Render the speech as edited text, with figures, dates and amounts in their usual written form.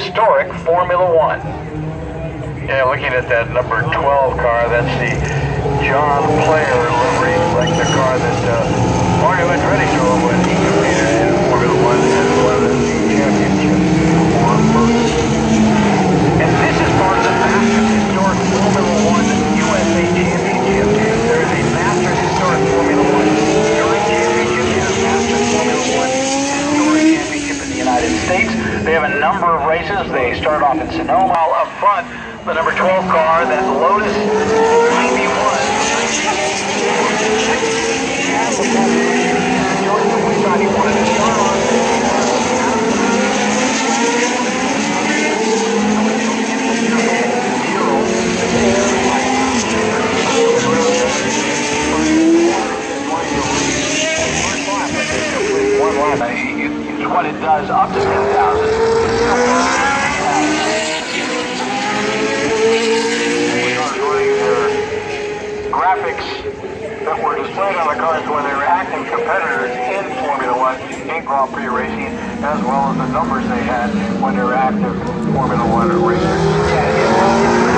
historic Formula One. Yeah, looking at that number 12 car, that's the John Player livery, like the car that Mario Andretti drove when he competed in Formula One as well as the championship on Lotus. And this is part of the Masters Historic Formula One USA Championship. There is a Masters Historic Formula One Touring Championship and a Masters Formula One Historic Championship in the United States. They have a number of races. They start off in Sonoma. Up front, the number 12 car, that Lotus 91. It's what it does up to 10,000. Graphics that were displayed on the cars when they were active competitors in Formula One, in Grand Prix racing, as well as the numbers they had when they were active Formula One racers.